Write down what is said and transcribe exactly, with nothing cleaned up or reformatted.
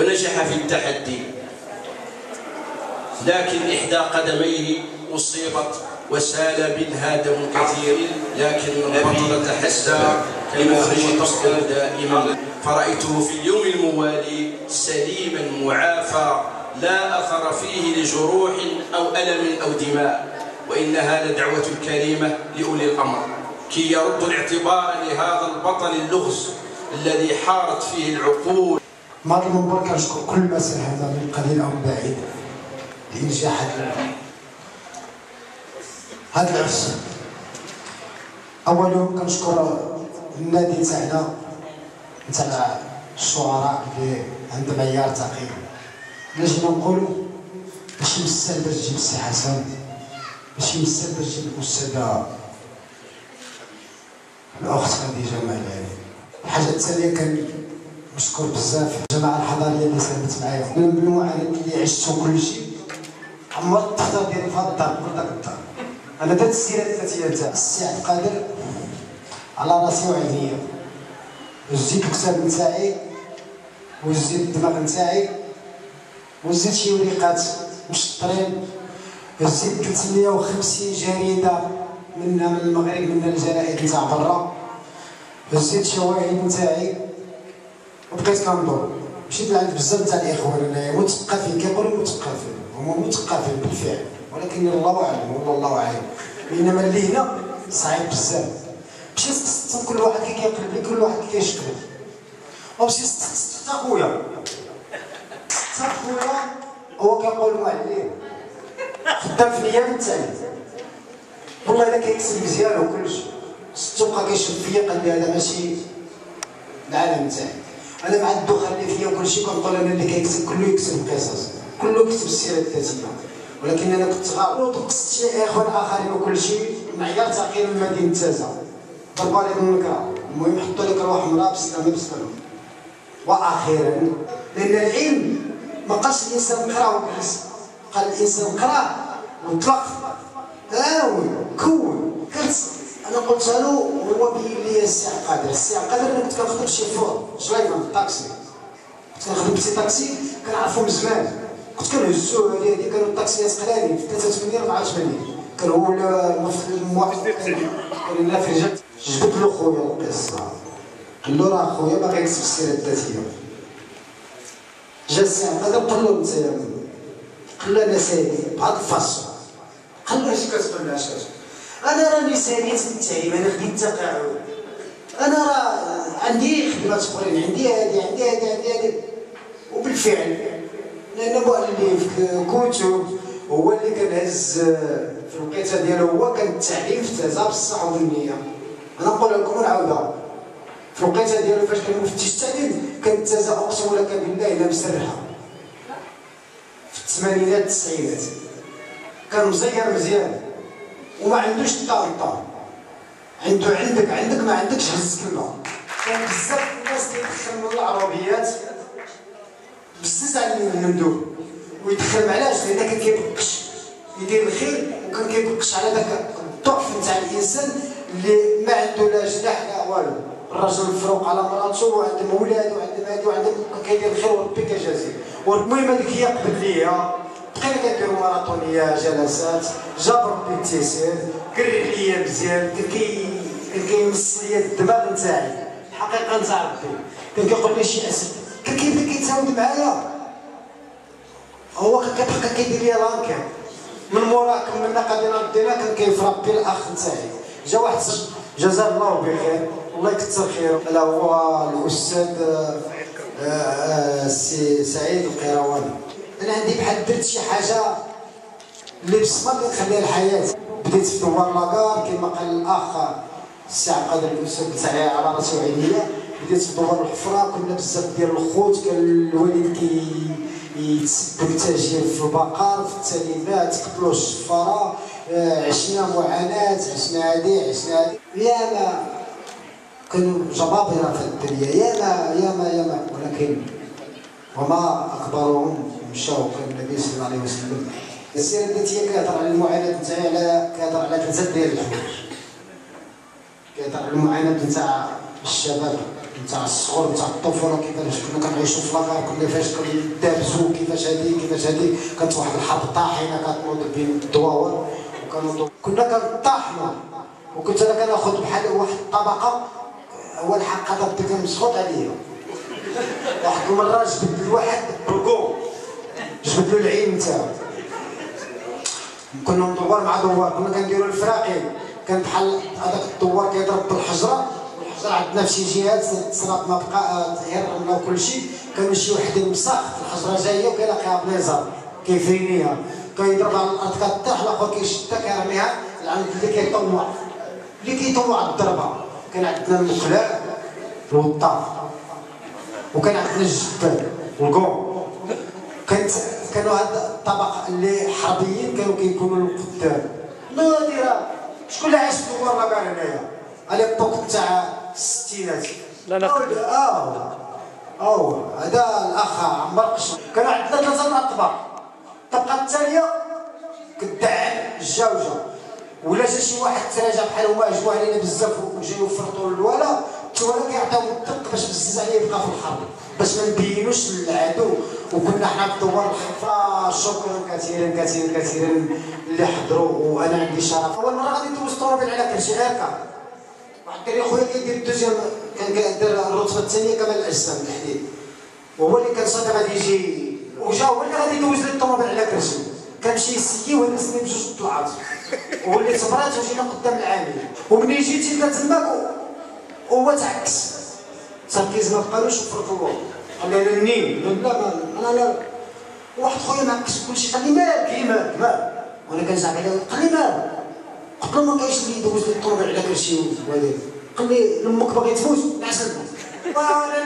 ونجح في التحدي، لكن إحدى قدميه أصيبت وسال منها دم كثير، لكن البطل تحدى كما هو تصدر دائما. فرأيته في اليوم الموالي سليما معافى، لا أثر فيه لجروح أو ألم أو دماء، وإنها لدعوة كريمة لأولي الأمر كي يردوا الاعتبار لهذا البطل اللغز الذي حارت فيه العقول. من هذا المنبر كنشكر كل ما ساهم من قليل أو بعيد لإنجاح هذا العرس. أولهم كنشكر النادي تاعنا تاع الشعراء اللي عنده معيار ثقيل. الا جينا نقولوا ماشي مستاهل باش تجيب السي حسن، ماشي مستاهل باش تجيب الأستاذة الأخت خديجة معلاني. الحاجة الثانية كنشكر بزاف الجماعة الحضارية اللي ساهمت معايا. من المعاناة اللي عشت وكلشي عمرت التختار ديالي في هاد الدار في داك الدار. أنا درت السيرة الذاتية تاع السي عبد القادر على راسي وعينيا، وزيت الكتاب نتاعي وزيت الدماغ نتاعي وزيت شي وريقات مشطرين، وزيت ثلاثمية وخمسين جريدة منها من المغرب منها الجرائد نتاع برا، وزيت شواهد نتاعي وبقيت كندور. مشيت لعند بزاف تاع الاخوان انايا مثقفين، كيقولوا مثقفين هما مثقفين بالفعل، ولكن الله اعلم والله الله اعلم. بينما اللي هنا صعيب بزاف. مشيت سقست كل واحد كي كيقلب لي، كل واحد كي كيشكل، ومشيت سقست حتى خويا حتى خويا هو كيقول معلم خدام في نيابه تاعي والله الا كيكتب مزيان وكلشي. ستو بقى كيشوف فيا قال لي هذا ماشي العالم تاعي. انا مع الدخل اللي فيا وكلشي كنقول انا اللي كيكتب كله يكتب قصص، كله يكتب السيره الذاتيه، ولكن انا كنت غاوي وقصت شي اخوان اخرين وكلشي معيار ثقيل من مدينه تازا ضربوا لي بالنكره. المهم حطوا لك روح حمراء بسلامه بسلامه. واخيرا لان العلم ما قالش الانسان قرا وجلس، قال الانسان قرا وطلق هاوي كون كرت. انا قلت له هو بين لي السي عبد القادر، السي عبد القادر انا كنت كنخدم شي فور جليفه في الطاكسي، كنت كنخدم في طاكسي كنعرفو من زمان، كنت كنهزو هادي هادي كانوا الطاكسيات قلالين في ثلاثة وثمانين أربعة وثمانين، كان هو الموافق كان لنا في رجال. جبت له خويا القصه قال له راه خويا باغي يكتب السيره الذاتيه. جا السي عبد القادر قال له انت قال له انا سامي بهاد الفاصون. قال له اش كتقول له اش كتقول؟ انا راني ساميت بالتعليم، انا خديت تقاعد، انا راه عندي خدمات اخرين، عندي هادي عندي هادي عندي هادي. وبالفعل لان مؤلف كتب هو اللي كنهز في الوقيته ديالو، هو كان التعليم في تازا بالصح وبالنيه. انا نقول لكم ونعاودها، في الوقيته ديالو فاش كان مفتش التعليم كانت تازا اقسم لك بالله الا مسرحه في الثمانينات التسعينات، كان مزير مزيان وما عندوش الطنطا، عنده عندك عندك ما عندكش هز كلمه. كان بزاف الناس كيدخل من العربيات بزز على المندوب ويدخل، علاش؟ لان كان كيبقش يدير الخير وكان كيبقش على داك الضعف نتاع الانسان اللي ما عنده لا جناح لا والو. الرجل مفروق على مراته وعنده ولاد وعنده هادي وعنده كيدير الخير وربي كيجازيه. والمهم هذيك هي قبل ليا بقينا كنديرو ماراطونيه جلسات، جاب ربي التيسير كرر ليا مزيان، كان كي كان كيمس ليا الدماغ نتاعي الحقيقه نتاع ربي. كان كيقول لي شي اسد، كان كيبدا كيتعاود معايا، هو كان كيبقى كيدير ليا لانكير من موراك من قادينا دينا. كان كيفرق بي الاخ نتاعي. جا واحد جزاه الله بخير الله يكثر خيره، الا هو الاستاذ السي سعيد القيرواني. انا عندي بحال درت شي حاجه اللي بصمه اللي نخليها الحياه. بديت في دوار لاكار كما قال الاخ السي عبد القادر الاستاذ تاعي على راسي وعينيا. بديت في دوار الحفره، كنا بزاف ديال الخوت، كان الوالد كي يتسبب التاجير في البقر في التليفات، قتلوا الشفاره، عشنا معاناه، عشنا هادي عشنا هادي، ياما كانوا جبابره في الدنيا، ياما ياما ياما، ولكن وما اكبرهم مشاو. كان النبي صلى الله عليه وسلم السيره الذاتيه كيهضر على المعاناه نتاعي، على كيهضر على ثلاثه ديال الحوايج. كيهضر على المعاناه نتاع الشباب نتاع الصغر نتاع الطفوله، كيفاش كنا كنعيشوا في لاكار، كيفاش كندابزوا، كيفاش هادي كيفاش هادي، كانت واحد الحرب طاحنه كتنوض بين الدواور، وكانوا كنا كنطاحنوا، وكنت انا كناخذ بحال واحد الطبقه، هو الحق هذا بدا كنسخط عليا. واحد المره جبد الواحد بركو، جبد له العين نتاعو، كنا ندور مع دوار، كنا كنديروا الفراقين، كان بحال هذاك الدوار كيضرب بالحجره، والحجره عندنا في شي جهات تصرات ما بقى غير الرمله وكل شيء، كانوا شي وحدين مساخ الحجره جايه وكيلاقيها بليزر كيفرينيها، كيضربها على الارض كطيح، الاخر كيشدها كيرميها لعند اللي كيطوع، اللي كيطوع الضربه. كان عندنا المقلاع والطاف، وكان عندنا الجبال والقوم، كانت كانوا هاد الطبقه اللي حربيين كانوا كيكونوا القدام. نادره شكون اللي عايش في دوار لاكار هنايا؟ على ليبوك تاع الستينات. لا لا اه اه هذا الاخ عمر قشر. كان عندنا ثلاثه الاطباق، الطبقه الثانيه كدعم الجوجه، ولا جا شي واحد تراجع بحال هما هجموا علينا بزاف وجاو يفرطوا الولا، التوالا كيعطيهم الدق باش بزز عليه يبقى في الحرب، باش ما نبينوش للعدو. وكنا حنا في دوار الحفره. شكرا كثيرا كثيرا كثيرا اللي حضروا، وانا عندي شرف. اول مره غادي ندوز الطوموبيل على كرشي هكا، واحد الدري خويا كيدير الدوزيام، كان كيدير الرتبه الثانيه كمال الاجسام الحديد، وهو اللي كان صافي غادي يجي، وجا هو اللي غادي يدوز لي الطوموبيل على كرشي، كنمشي يسيي وانا نسني بجوج طلعات، وليت مرات وجينا قدام العامل، وملي جيتي لقى تماك هو تعكس، تركيز ما بقالوش في الركوع، قال لي انا منين؟ لا ما انا لا، واحد خويا معكس كلشي، قال لي مالك لي مالك مالك، وانا كنزعم عليه، قال لي مالك؟ قلت له ما كاينش اللي يدوز لي الطوموبيل على كرشي وهذاك، قال لي امك باغي تموت؟ نعس الموت، وانا